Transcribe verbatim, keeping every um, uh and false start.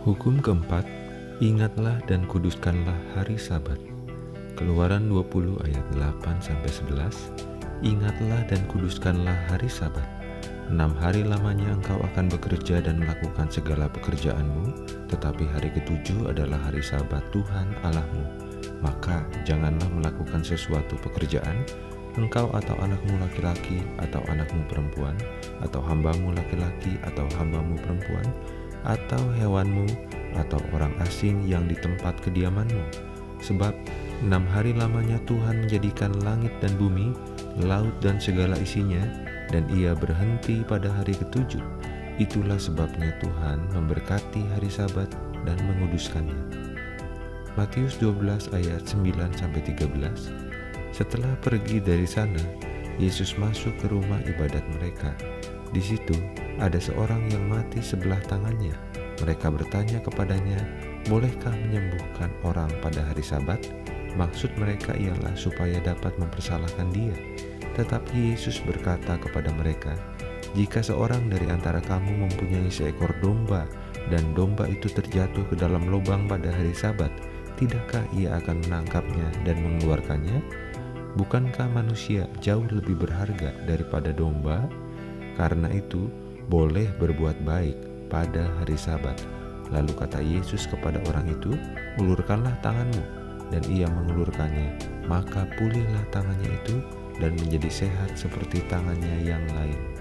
Hukum keempat, ingatlah dan kuduskanlah hari Sabat. Keluaran dua puluh ayat delapan sampai sebelas. Ingatlah dan kuduskanlah hari Sabat. Enam hari lamanya engkau akan bekerja dan melakukan segala pekerjaanmu, tetapi hari ketujuh adalah hari Sabat Tuhan Allahmu. Maka janganlah melakukan sesuatu pekerjaan, engkau atau anakmu laki-laki atau anakmu perempuan, atau hambamu laki-laki atau hambamu perempuan, atau hewanmu, atau orang asing yang di tempat kediamanmu. Sebab enam hari lamanya Tuhan menjadikan langit dan bumi, laut dan segala isinya, dan ia berhenti pada hari ketujuh. Itulah sebabnya Tuhan memberkati hari Sabat dan menguduskannya. Matius dua belas ayat sembilan sampai tiga belas. Setelah pergi dari sana, Yesus masuk ke rumah ibadat mereka. Di situ ada seorang yang mati sebelah tangannya. Mereka bertanya kepadanya, "Bolehkah menyembuhkan orang pada hari Sabat?" Maksud mereka ialah supaya dapat mempersalahkan dia. Tetapi Yesus berkata kepada mereka, "Jika seorang dari antara kamu mempunyai seekor domba, dan domba itu terjatuh ke dalam lubang pada hari Sabat, tidakkah ia akan menangkapnya dan mengeluarkannya? Bukankah manusia jauh lebih berharga daripada domba? Karena itu, boleh berbuat baik pada hari Sabat." Lalu kata Yesus kepada orang itu, "Ulurkanlah tanganmu." Dan ia mengulurkannya. Maka pulihlah tangannya itu dan menjadi sehat seperti tangannya yang lain.